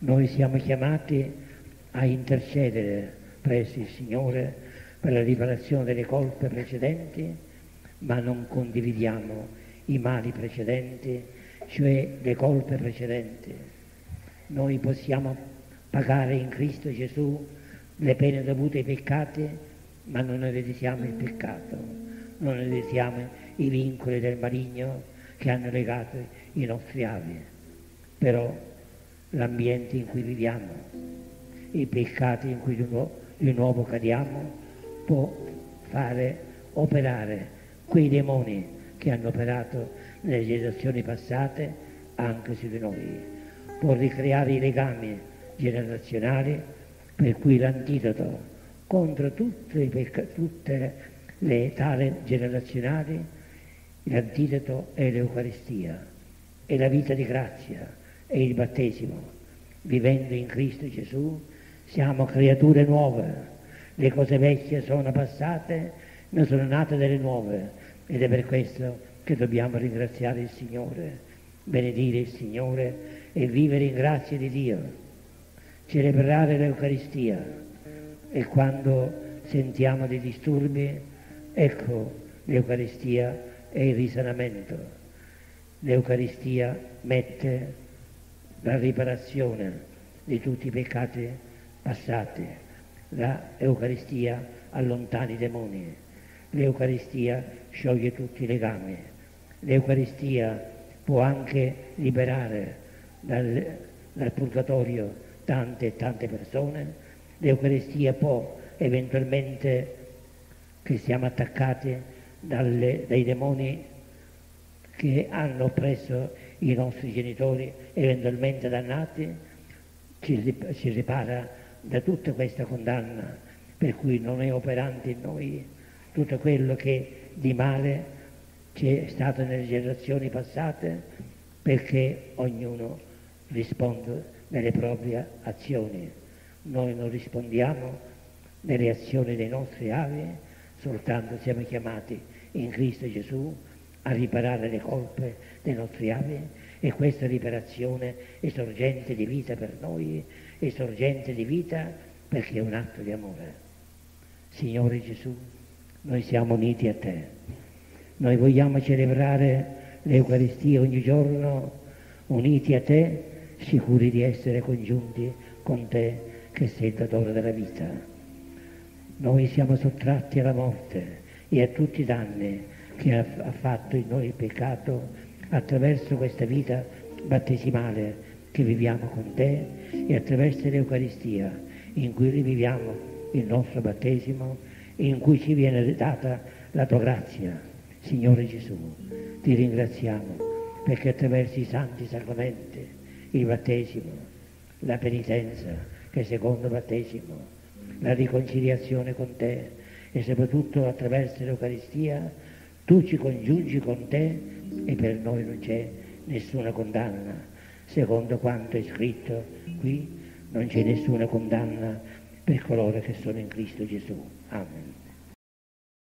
Noi siamo chiamati a intercedere presso il Signore per la riparazione delle colpe precedenti, ma non condividiamo i mali precedenti, cioè le colpe precedenti. Noi possiamo pagare in Cristo Gesù le pene dovute ai peccati, ma non ereditiamo il peccato, non ereditiamo i vincoli del maligno che hanno legato i nostri avi. Però l'ambiente in cui viviamo, i peccati in cui di nuovo cadiamo, può fare operare quei demoni che hanno operato nelle generazioni passate anche su di noi, può ricreare i legami generazionali, per cui l'antidoto contro tutte le tare generazionali, l'antidoto è l'Eucaristia, è la vita di grazia, è il battesimo. Vivendo in Cristo Gesù siamo creature nuove, le cose vecchie sono passate, ne sono nate delle nuove, ed è per questo che dobbiamo ringraziare il Signore, benedire il Signore e vivere in grazia di Dio, celebrare l'Eucaristia. E quando sentiamo dei disturbi, ecco, l'Eucaristia è il risanamento. L'Eucaristia mette la riparazione di tutti i peccati passati. L'Eucaristia allontana i demoni. L'Eucaristia scioglie tutti i legami. L'Eucaristia può anche liberare dal purgatorio tante e tante persone. L'Eucaristia può eventualmente, che siamo attaccati dai demoni che hanno oppresso i nostri genitori, eventualmente dannati, ci ripara da tutta questa condanna, per cui non è operante in noi tutto quello che di male c'è stato nelle generazioni passate, perché ognuno risponde nelle proprie azioni. Noi non rispondiamo nelle azioni dei nostri avi, soltanto siamo chiamati in Cristo Gesù a riparare le colpe dei nostri avi, e questa riparazione è sorgente di vita per noi, è sorgente di vita perché è un atto di amore. Signore Gesù, noi siamo uniti a Te, noi vogliamo celebrare l'Eucaristia ogni giorno uniti a Te, sicuri di essere congiunti con Te che sei il datore della vita. Noi siamo sottratti alla morte e a tutti i danni che ha fatto in noi il peccato attraverso questa vita battesimale che viviamo con Te e attraverso l'Eucaristia in cui riviviamo il nostro battesimo e in cui ci viene data la Tua grazia. Signore Gesù, Ti ringraziamo perché attraverso i santi sacramenti, il battesimo, la penitenza che è il secondo battesimo, la riconciliazione con Te e soprattutto attraverso l'Eucaristia Tu ci congiungi con Te e per noi non c'è nessuna condanna. Secondo quanto è scritto qui, non c'è nessuna condanna per coloro che sono in Cristo Gesù. Amen.